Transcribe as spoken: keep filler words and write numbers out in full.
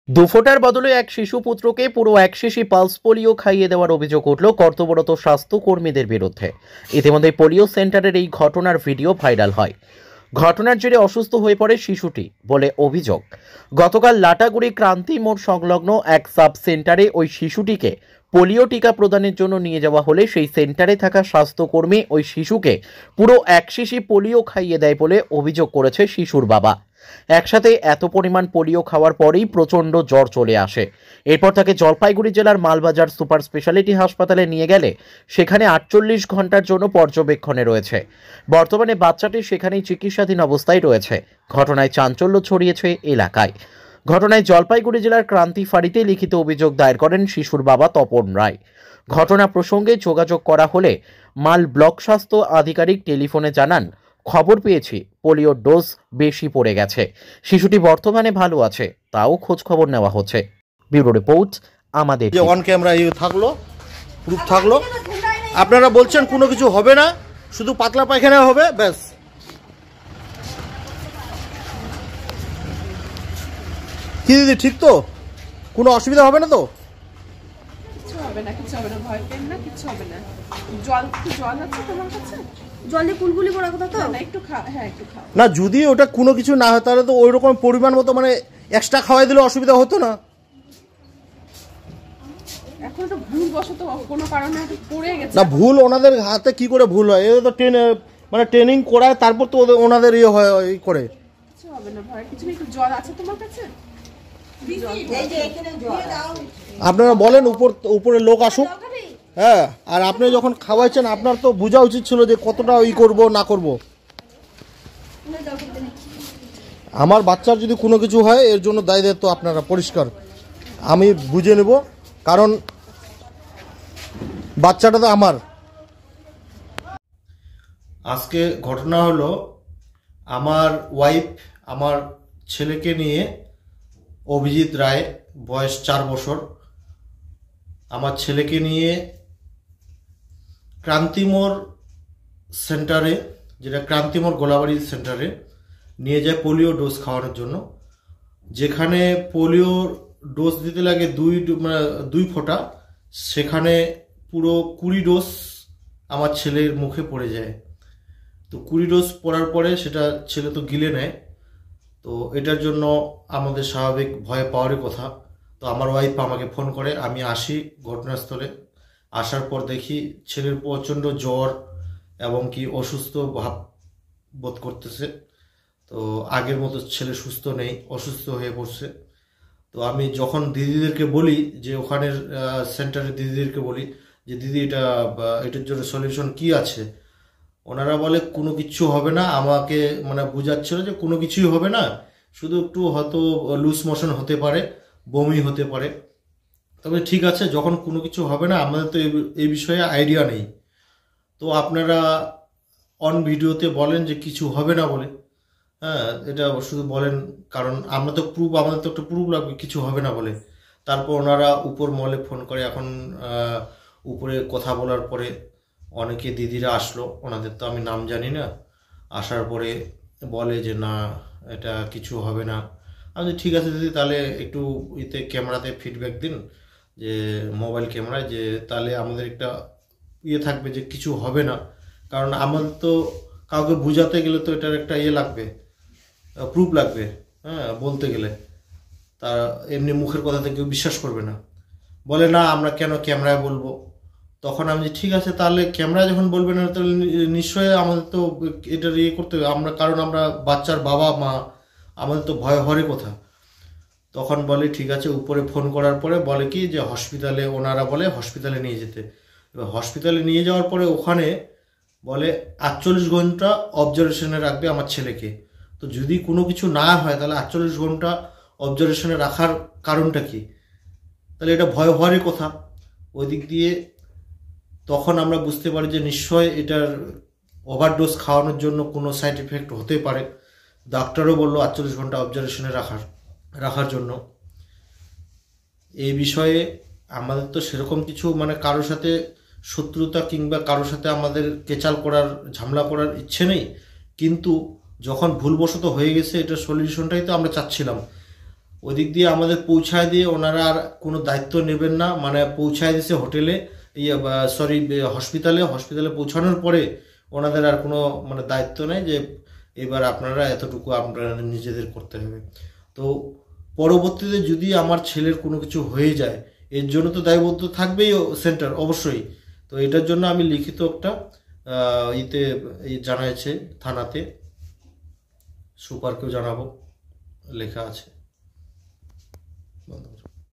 দুফোটার বদলে এক শিশু পুত্রকে পুরো এক শিশি পালস পোলিও খাইয়ে দেওয়ার অভিযোগ উঠল কর্তব্যরত স্বাস্থ্যকর্মীদের বিরুদ্ধে। ইতিমধ্যে পোলিও সেন্টারের এই ঘটনার ভিডিও ভাইরাল হয়। ঘটনার জেরে অসুস্থ হয়ে পড়ে শিশুটি বলে অভিযোগ। গতকাল লাটাগুড়ি ক্রান্তি মোড় সংলগ্ন এক সাব সেন্টারে ওই শিশুটিকে পোলিও টিকা প্রদানের জন্য নিয়ে যাওয়া হলে সেই সেন্টারে থাকা স্বাস্থ্যকর্মী ওই শিশুকে পুরো এক শিশি পোলিও খাইয়ে দেয় বলে অভিযোগ করেছে শিশুর বাবা। একসাথে এত পরিমাণ পোলিও খাওয়ার পরেই প্রচণ্ড জ্বর চলে আসে। এরপর তাকে জলপাইগুড়ি জেলার মালবাজার সুপার স্পেশালিটি হাসপাতালে নিয়ে গেলে সেখানে আটচল্লিশ ঘন্টার জন্য পর্যবেক্ষণে রয়েছে। বর্তমানে বাচ্চাটি সেখানেই চিকিৎসাধীন অবস্থায় রয়েছে। ঘটনায় চাঞ্চল্য ছড়িয়েছে এলাকায়। ঘটনায় জলপাইগুড়ি জেলার ক্রান্তি ফাঁড়িতে লিখিত অভিযোগ দায়ের করেন শিশুর বাবা তপন রায়। ঘটনা প্রসঙ্গে যোগাযোগ করা হলে মাল ব্লক স্বাস্থ্য আধিকারিক টেলিফোনে জানান, খবর পেয়েছি পোলিওর ডোজ বেশি পড়ে গেছে, শিশুটি বর্তমানে ভালো আছে, তাও খোঁজ খবর নেওয়া হচ্ছে। ব্যুরো রিপোর্ট আমাদের। যে অন ক্যামেরা ইয়ে থাকলো, প্রুফ থাকলো, আপনারা বলছেন কোনো কিছু হবে না, শুধু পাতলা পায়খানা হবে, ব্যাস। কি দিদি ঠিক তো? কোনো অসুবিধা হবে না তো? কিছু হবে না, কিছু হবে না, ভয় পেন না, কিছু হবে না। জল কি জল আছে তোমার কাছে? জলে কুলকুলি পড়ার কথা তো? না একটু খা, হ্যাঁ একটু খাও। না, যদি ওটা কোনো কিছু না হয় তাহলে তো ওই রকম পরিমাণ মতো মানে এক্সট্রা খাওয়াই দিলে অসুবিধা হতো না। এখন তো ভুল বশত কোনো কারণে একটু পড়ে গেছে। না, ভুল ওনাদের হাতে কি করে ভুল হয়? এটা তো ট্রেন মানে ট্রেনিং করায়, তারপর তো ওনাদের ইয়ে হয় করে। কিছু হবে না, ভয় কিছু নেই। একটু জল আছে তোমার কাছে? আপনারা বলেন উপর উপরে লোক আসুক। হ্যাঁ, আর আপনি যখন খাওয়াইছেন আপনার তো বোঝা উচিত ছিল যে কতটা ই করব না করব। আমার বাচ্চার যদি কোনো কিছু হয় এর জন্য দায়ী দায়িত্ব আপনারা পরিষ্কার, আমি বুঝে নেব, কারণ বাচ্চাটা তো আমার। আজকে ঘটনা হলো, আমার ওয়াইফ আমার ছেলেকে নিয়ে, অভিজিৎ রায়, বয়স চার বছর, আমার ছেলেকে নিয়ে ক্রান্তিমোড় সেন্টারে, যেটা ক্রান্তিমোড় গোলাবাড়ি সেন্টারে নিয়ে যায় পোলিও ডোজ খাওয়ানোর জন্য। যেখানে পোলিও ডোজ দিতে লাগে দুই দুই ফোঁটা, সেখানে পুরো কুড়ি ডোজ আমার ছেলের মুখে পড়ে যায়। তো কুড়ি ডোজ পড়ার পরে সেটা ছেলে তো গিলে নেয়। তো এটার জন্য আমাদের স্বাভাবিক ভয় পাওয়ারই কথা। তো আমার ওয়াইফ আমাকে ফোন করে, আমি আসি ঘটনাস্থলে। আসার পর দেখি ছেলের প্রচণ্ড জ্বর এবং কি অসুস্থ ভাব বোধ করতেছে। তো আগের মতো ছেলে সুস্থ নেই, অসুস্থ হয়ে পড়ছে। তো আমি যখন দিদিদেরকে বলি, যে ওখানের সেন্টারের দিদিদেরকে বলি যে দিদি এটা এটার জন্য সলিউশন কি আছে, ওনারা বলে কোনো কিছু হবে না। আমাকে মানে বোঝাচ্ছিল যে কোনো কিছুই হবে না, শুধু একটু হয়তো লুজ মোশন হতে পারে, বমি হতে পারে। তবে ঠিক আছে, যখন কোনো কিছু হবে না, আমাদের তো এই বিষয়ে আইডিয়া নেই। তো আপনারা অন ভিডিওতে বলেন যে কিছু হবে না বলে, হ্যাঁ এটা শুধু বলেন, কারণ আমরা তো প্রুফ, আমাদের তো একটা প্রুফ লাগবে কিছু হবে না বলে। তারপর ওনারা উপর মহলে ফোন করে। এখন উপরে কথা বলার পরে অনেকে দিদিরা আসলো, ওনাদের তো আমি নাম জানি না। আসার পরে বলে যে না, এটা কিছু হবে না। আমি ঠিক আছে দিদি, তাহলে একটু ইতে ক্যামেরাতে ফিডব্যাক দিন, যে মোবাইল ক্যামেরায়, যে তাহলে আমাদের একটা ইয়ে থাকবে যে কিছু হবে না। কারণ আমাদের তো কাউকে বোঝাতে গেলে তো এটার একটা ইয়ে লাগবে, প্রুফ লাগবে, হ্যাঁ বলতে গেলে। তা এমনি মুখের কথাতে কেউ বিশ্বাস করবে না। বলে না, আমরা কেন ক্যামেরায় বলবো? তখন আমি ঠিক আছে, তাহলে ক্যামেরা যখন বলবে না, তাহলে নিশ্চয়ই আমাদের তো এটার ইয়ে করতে হবে আমরা, কারণ আমরা বাচ্চার বাবা মা, আমাদের তো ভয় হওয়ারই কথা। তখন বলে ঠিক আছে। উপরে ফোন করার পরে বলে কি যে হসপিটালে, ওনারা বলে হসপিটালে নিয়ে যেতে। এবার হসপিটালে নিয়ে যাওয়ার পরে ওখানে বলে আটচল্লিশ ঘন্টা অবজারভেশনে রাখবে আমার ছেলেকে। তো যদি কোনো কিছু না হয় তাহলে আটচল্লিশ ঘন্টা অবজারভেশনে রাখার কারণটা কি? তাহলে এটা ভয় হওয়ারই কথা। ওই দিক দিয়ে তখন আমরা বুঝতে পারি যে নিশ্চয় এটার ওভারডোজ খাওয়ানোর জন্য কোনো সাইড এফেক্ট হতে পারে। ডাক্তারও বললো আটচল্লিশ ঘন্টা অবজারভেশনে রাখার রাখার জন্য। এই বিষয়ে আমাদের তো সেরকম কিছু মানে কারোর সাথে শত্রুতা কিংবা কারোর সাথে আমাদের কেচাল করার, ঝামেলা করার ইচ্ছে নেই। কিন্তু যখন ভুলবশত হয়ে গেছে, এটার সলিউশনটাই তো আমরা চাচ্ছিলাম। ওদিক দিয়ে আমাদের পৌঁছায় দিয়ে ওনারা আর কোনো দায়িত্ব নেবেন না, মানে পৌঁছায় দিয়েছে হোটেলে, ইয়ে সরি হসপিটালে, হসপিটালে পৌঁছানোর পরে ওনাদের আর কোনো মানে দায়িত্ব নেই যে এবার আপনারা এতটুকু আপনারা নিজেদের করতে হবে। তো পরবর্তীতে যদি আমার ছেলের কোনো কিছু হয়ে যায় এর জন্য তো দায়বদ্ধ থাকবেই সেন্টার অবশ্যই। তো এটার জন্য আমি লিখিত একটা ইতে জানাইছে থানাতে, সুপারকেও জানাবো, লেখা আছে।